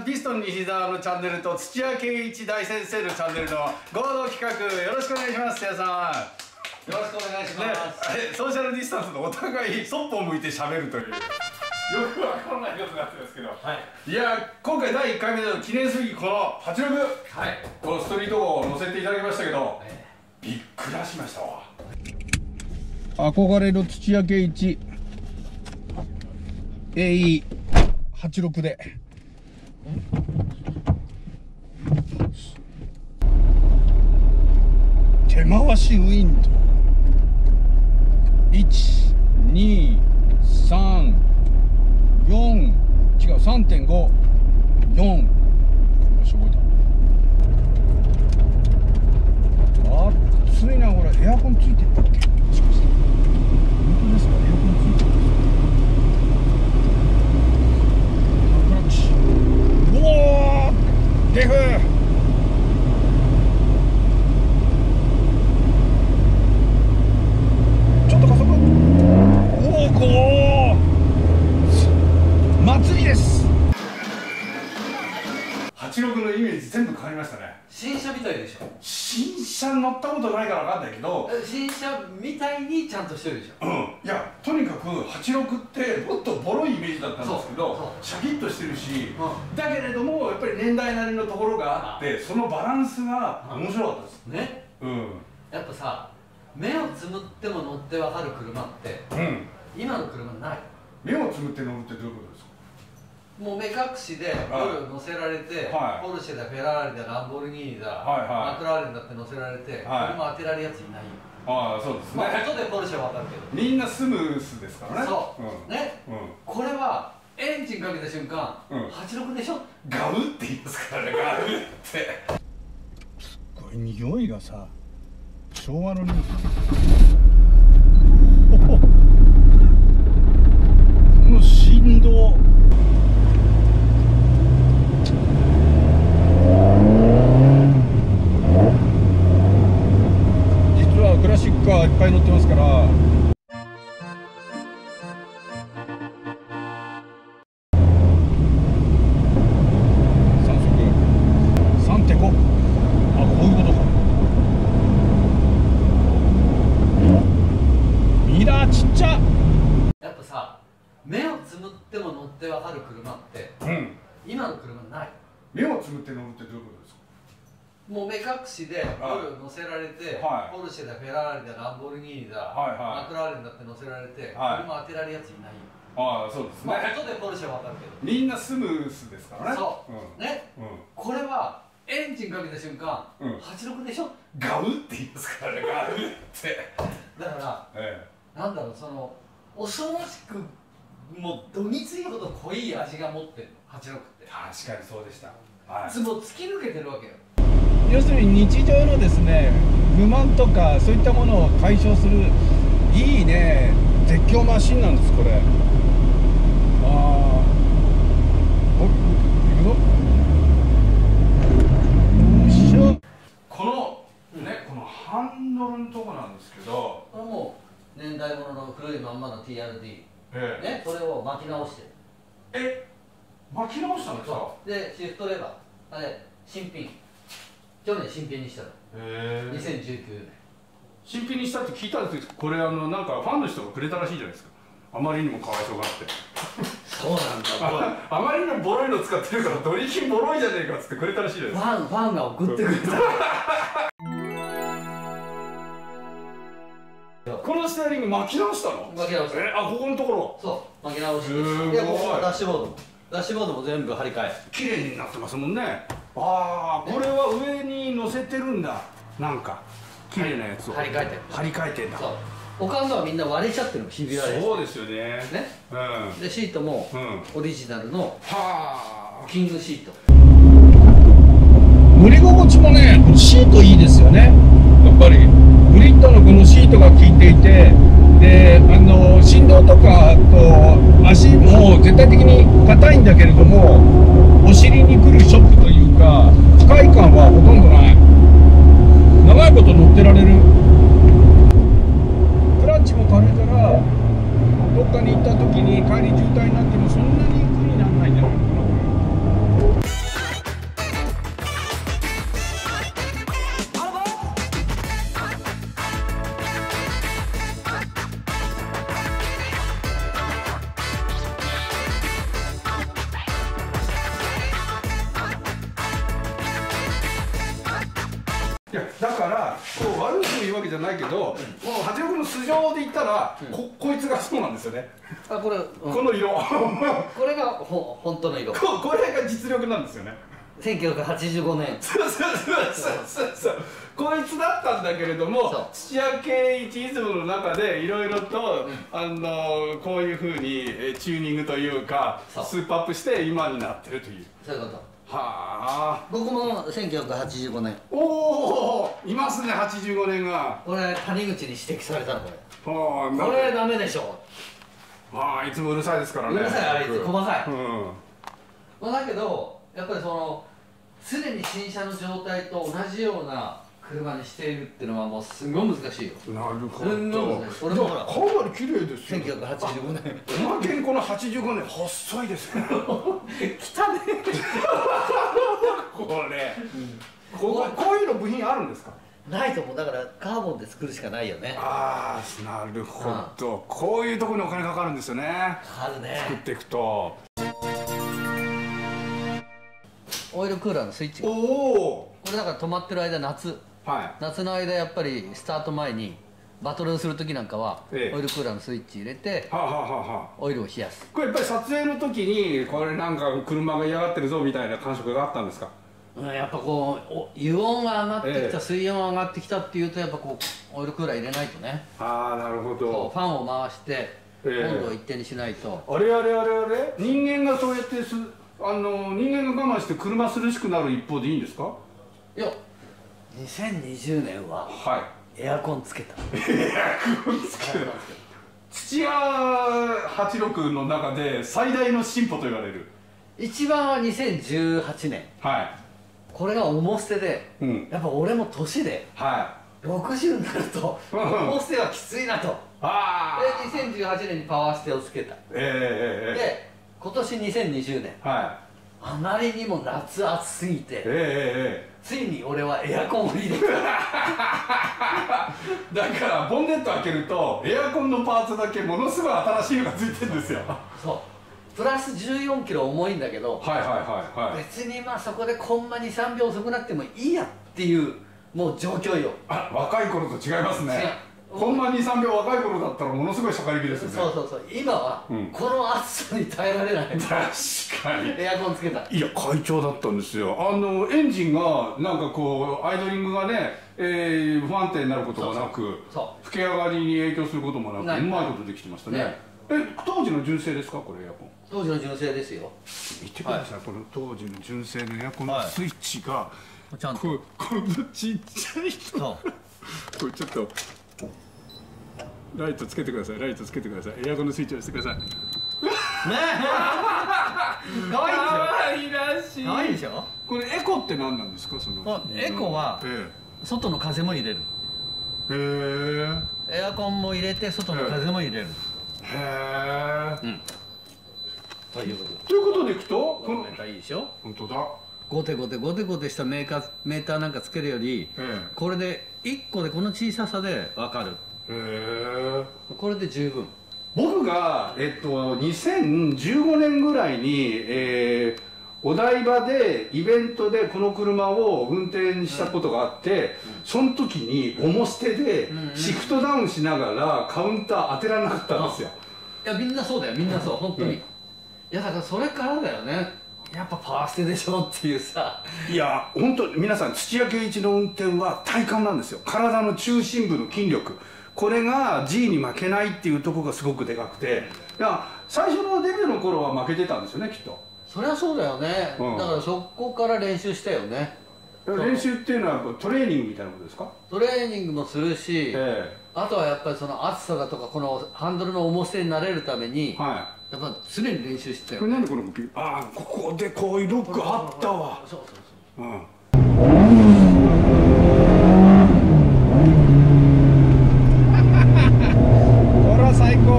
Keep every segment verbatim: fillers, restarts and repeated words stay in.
ピストン西澤のチャンネルと土屋圭一大先生のチャンネルの合同企画、よろしくお願いします。土屋さん、 よろしくお願いします、 ね、ソーシャルディスタンスのお互いそっぽを向いて喋るというよくわからないことになってますけど、はい、いや今回だいいっかいめの記念すべきこのはちろく、はい、このストリート号を載せていただきましたけど、はい、びっくらしましたわ。憧れの土屋圭一 エーイーはちろく で手回しウィンドいち、に、さん、よん、違う さんてんご、よん、よし動いた。暑いなこれ。エアコンついてるんだっけ。もしかして本当ですか。エアコンついてる。クラッチ。うおーデフ祭りです。はちろくのイメージ全部変わりましたね。 新車みたいでしょ。 新車乗ったことないから分かんないけど、 新車みたいにちゃんとしてるでしょ。うん、 いやとにかくはちろくってもっとボロいイメージだったんですけど、シャキッとしてるし、うん、だけれどもやっぱり年代なりのところがあって、そのバランスが面白かったですね。うん、 やっぱさ、目をつむっても乗ってわかる車って、うん、今の車ない。 目をつむって乗るってどういうことですか。 もう目隠しで乗せられて、はい、ポルシェだ、フェラーリだ、ランボルギーニだ、はい、マクラーレンだって乗せられて、はい、車当てられるやついないよ。ああ、そうですね。まあ後でポルシェは分かるけど、みんなスムースですからね。そう、うん、ね、うん、これはエンジンかけた瞬間、うん、はちろくでしょ。 ガウって言いますからね。ガウってすっごい匂いがさ、昭和の匂い。この振動、実はクラシックカーいっぱい乗ってますから、さん速 さんてんご、あ、こういうことか。ミラーちっちゃ。 やっぱさ、目をつむっても乗ってわかる車って、うん、今の車ない。 目をつむって乗るってどういうことですか。 もう目隠しで乗せられて、はい、ポルシェだ、フェラーリだ、ランボルギーニだ、はい、はい、マクラーレンだって乗せられて、はい、車当てられるやついないよ。ああ、そうですね。まあ後でポルシェは分かるけど、みんなスムースですからね。そう、うん、ね、うん、これはエンジンかけた瞬間、うん、はちろくでしょ。ガウって言いますからね。ガウってだから、ええ、なんだろう、その恐ろしくもうどぎついほど濃い味が持ってるはちろくって。 確かにそうでした。はい、 もう突き抜けてるわけよ。 要するに日常のですね、不満とかそういったものを解消するいいね絶叫マシンなんです、これ。ああ、お、行くぞ。よっしゃ。このね、このハンドルのとこなんですけど、 これもう年代物の古いまんまの ティーアールディー、ええ、ね、それを巻き直してる。 え、巻き直したんですか。 で、シフトレバー、あれ新品、去年新品にしたの。へえ。にせんじゅうきゅうねん新品にしたって聞いたんですけど、これあのなんかファンの人がくれたらしいじゃないですか。あまりにもかわいそうがあってそうなんだ。 あまりにもボロいの使ってるからドリキンボロいじゃねえかっつってくれたらしいじゃないですか。 ファンファンが送ってくれたこのステアリング巻き直したの。 巻き直した。 え、あ、ここのところ。 そう巻き直して、いや、ここはダッシュボードもダッシュボードも全部張り替え、 綺麗になってますもんね。ああ、これは上に乗せてるんだ。なんか綺麗なやつを張り替えてる。 張り替えてんだ。そう、 他のはみんな割れちゃってるの、ひび割れ。 そうですよね。ね、 うん、でシートもオリジナルのキングシート。 乗り心地もね、このシートいいですよね。やっぱりグリッドのこのシートが効いていて、で、あの振動とかと足も絶対的に硬いんだけれども、お尻に来るショックというか不快感はほとんどない。長いこと乗ってられる。クラッチも軽いから、どっかに行った時に帰り渋滞になってもそんなに苦にならないんじゃないかな。 だからこう悪く言うわけじゃないけど、もうはちろくの素性で言ったら、ここいつがそうなんですよね。 あ、これこの色これがほ本当の色。 ここれが実力なんですよね。 せんきゅうひゃくはちじゅうごねん。 そうそうそうそうそう。こいつだったんだけれども、土屋圭一イズムの中でいろいろと、うん、あのこういうふうにチューニングというかスープアップして今になってるという。 そういうこと。 はあ。 僕もせんきゅうひゃくはちじゅうごねん。 おお、いますね、はちじゅうごねんが。 これ谷口に指摘されたのこれ。はあ、 これダメでしょ。 ああ、いつもうるさいですからね。 うるさい、あいつ細かい。うん。まあだけどやっぱりその常に新車の状態と同じような車にしているっていうのはもうすごい難しいよ。 なるほど。 すんごい難しい。俺もほらかなり綺麗ですよ。 せんきゅうひゃくはちじゅうごねん。 おまけにこのはちじゅうごねん細いですね。 汚ね。 これ。こここういうの部品あるんですか？ ないと思う。だからカーボンで作るしかないよね。 ああ、なるほど。こういうところにお金かかるんですよね。 かかるね。 作っていくと。 オイルクーラーのスイッチが。おお。これだから止まってる間夏。はい、夏の間やっぱりスタート前にバトルする時なんかは、ええ、オイルクーラーのスイッチ入れてオイルを冷やす。 これやっぱり撮影の時にこれなんか車が嫌がってるぞみたいな感触があったんですか？ うん、やっぱこう油温が上がってきた、ええ、水温が上がってきたっていうとやっぱこうオイルクーラー入れないとね。 ああ、なるほど。 ファンを回して温度を一定にしないと、 ええ、あれあれあれあれ人間がそうやってすあの人間が我慢して車涼しくなる一方でいいんですか？ いや、にせんにじゅうねんはエアコンつけた。 エアコンつけた。土屋はちじゅうろくの中で最大の進歩と言われる。 一番はにせんじゅうはちねん。はい。これが重捨てで、うん、やっぱ俺も年で、はい、ろくじゅうになると重捨てはきついなと。ああ。でにせんじゅうはちねんにパワー捨てをつけた。ええええ。で今年にせんにじゅうねん。はい。あまりにも夏暑すぎて、ええええ、ついに俺はエアコンを入れた。 だからボンネット開けるとエアコンのパーツだけものすごい新しいのがついてるんですよ。 そうプラスじゅうよんキロ重いんだけど、はいはいはいはい、別にまあそこでコンマにさんびょう遅くなってもいいやっていうもう状況よ。 あ、若い頃と違いますね。コンマにさんびょう若い頃だったらものすごい車間引きですよね。 そうそうそう。今はこの暑さに耐えられない。 確かに。 エアコンつけた。 いや、快調だったんですよ。あのエンジンがなんかこうアイドリングがね、えー、不安定になることもなく、吹き上がりに影響することもなく、うまいことできてましたね。ね、え、当時の純正ですか、これエアコン？ 当時の純正ですよ。 見てください、はい、この当時の純正のエアコンのスイッチが、はい、ちゃんとこのちっちゃい人。これちょっと。ライトつけてください。ライトつけてください。エアコンのスイッチを押してください。ねえ。可愛いでしょ。可愛らしい。可愛いでしょ。 これエコって何なんですか、その。 エコは外の風も入れる。へえ。エアコンも入れて外の風も入れる。へえ。うん。ということ。 ということでいくと、このメーターいいでしょ。 本当だ。 ゴテゴテゴテゴテしたメーカーメーターなんかつけるより、これでいっこでこの小ささで分かる。へえ。これで十分。 僕が、えっと、にせんじゅうごねんぐらいに、えー、お台場でイベントでこの車を運転したことがあって、うん、その時に重捨てでシフトダウンしながらカウンター当てられなかったんですよ。 いや、みんなそうだよ、みんなそう、本当に。うん、いや、だからそれからだよね。やっぱパワー捨てでしょっていうさ。 いや、本当皆さん、土屋圭一の運転は体幹なんですよ。体の中心部の筋力。これが G に負けないっていうところがすごくでかくて、いや最初のデビューの頃は負けてたんですよね、きっと。 そりゃそうだよね、うん、だからそこから練習したよね。 練習っていうのはトレーニングみたいなことですか？ トレーニングもするし、ええ、あとはやっぱりその暑さだとかこのハンドルの重さになれるために、はい、やっぱ常に練習してたよ、ね。 これなんでこのああ、ここでこういうロックあったわ。そうそうそう、うん、最高。こ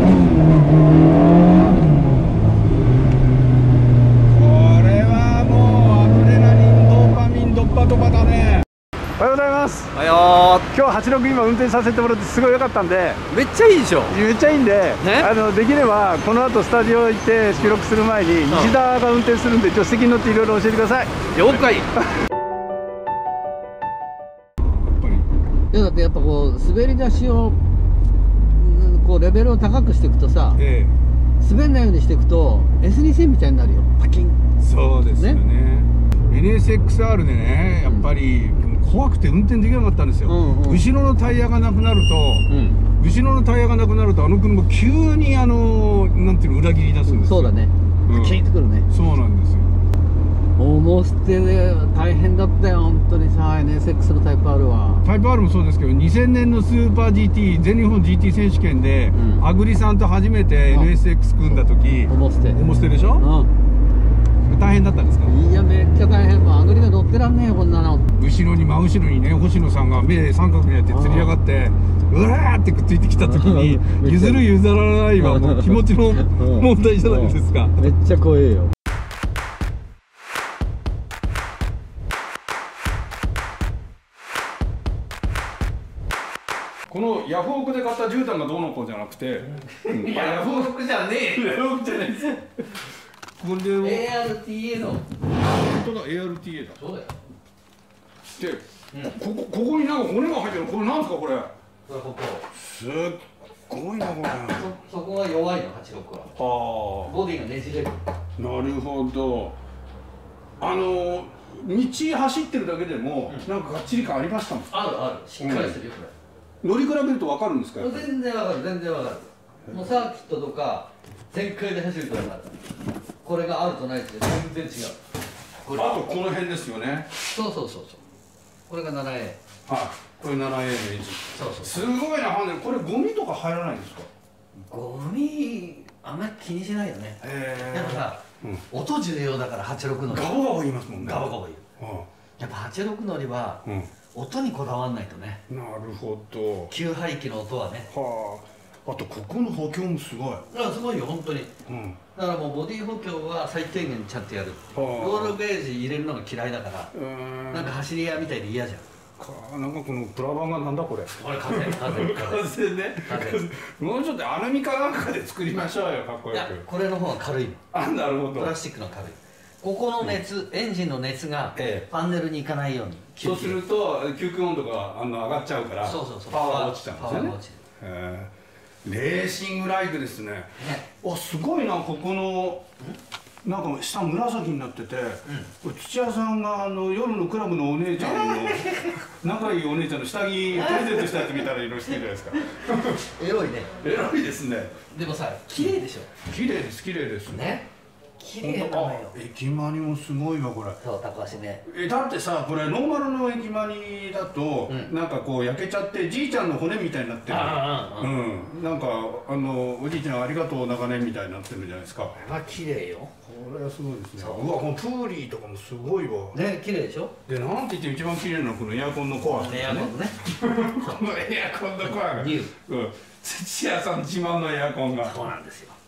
れはもうアドレナリン、ドーパミン、ドッパドパだね。おはようございます。 おはよう。 今日はちじゅうろく今運転させてもらってすごい良かったんで。 めっちゃいいでしょ。 めっちゃいいんで、あのできればこの後スタジオ行って収録する前に西田が運転するんで助手席に乗っていろいろ教えてください。 了解。 いやだってやっぱこう滑り出しをこうレベルを高くしていくとさ、ええ、滑んないようにしていくと エスにせん みたいになるよ、パキン。 そうですよね。ね エヌエスエックスアール でね、やっぱり怖くて運転できなかったんですよ。うんうん、後ろのタイヤがなくなると、うん、後ろのタイヤがなくなるとあの車急にあのなんていうの裏切り出すんですよ。 そうだね、パキンとくるね。 そうなんですよ。 重捨てで大変だったよ本当にさ。 エヌエスエックス のタイプ R はタイプ R もそうですけど、にせんねんのスーパー ジーティー 全日本 ジーティー 選手権で、うん、アグリさんと初めて エヌエスエックス 組んだ時、重捨て重捨てでしょ、うん、大変だったんですか？ いやめっちゃ大変。もうアグリが乗ってらんねえよこんなの。 後ろに真後ろにね星野さんが目三角になってつり上がってうわーってくっついてきた時に譲る譲らないはもう気持ちの問題じゃないですか。 めっちゃ怖えよ。 このヤフオクで買った絨毯がどうのこうじゃなくて、 うん、ヤフオクじゃねえよ。 ヤフオクじゃないです。これをエーアールティーエー の本当だ エーアールティーエー だ。 そうだよ。 で、うん、ここここになんか骨が入ってる。これなんですかこれ？ これここ。 すっごいなこれ。 そそこが弱いのはちろくは。はあ。ボディがねじれる。 なるほど。あの道走ってるだけでも、うん、なんかがっちり感ありましたもん。 あるある。しっかりするよこれ。 乗り比べると分かるんですか？ 全然分かる全然分かる。もうサーキットとか全開で走ると分かる。これがあるとないと全然違う。 これあとこの辺ですよね。 そうそうそうそう。これが ななエー。はい、これ ななエー のエンジン。そうそう。すごいな。これゴミとか入らないんですか？ ゴミあんまり気にしないよね。でもさ、うん、音重要だからはちろく乗り。 ガボガボ言いますもんね。 ガボガボ言う。うん、やっぱはちろく乗りは、うん、音にこだわらないとね。 なるほど。 給排気の音はね。 はあ。あとここの補強もすごい。 あ、すごいよ本当に。うん。だからもうボディ補強は最低限ちゃんとやる。ロールゲージ入れるのが嫌いだから。なんか走り屋みたいで嫌じゃん。 かなんかこのプラバンがなんだこれ。 これ風風風ね。もうちょっとアルミかなんかで作りましょうよかっこよく。 これの方が軽い。 あ、なるほど。 プラスチックの軽い。ここの熱、エンジンの熱がパネルに行かないように。 そうすると吸空温度があの上がっちゃうから、 そうそうそう。 パワーが落ちちゃうんですよね。へえ。レーシングライクですね。あ、すごいなここの。なんか下紫になってて、うん、土屋さんがあの夜のクラブのお姉ちゃんの仲いいお姉ちゃんの下着プレゼントしたやつ見たら色々好きじゃないですか。 エロいね。 エロいですね。 でもさ、綺麗でしょ。 綺麗です綺麗です。 ね。綺麗なのよ。 駅マニもすごいわこれ。 そう高橋ね。 えだってさこれノーマルの駅マニだと、うん、なんかこう焼けちゃってじいちゃんの骨みたいになってる。うん。なんかあのおじいちゃんありがとう長年みたいになってるじゃないですか。これは綺麗よ。 これはすごいですね。うわこのプーリーとかもすごいわ。 ね綺麗でしょ。 でなんて言って一番綺麗なのはこのエアコンのコアですね。 エアコンね。 このエアコンのコアが。うん。土屋さん自慢のエアコンが。 そうなんですよ。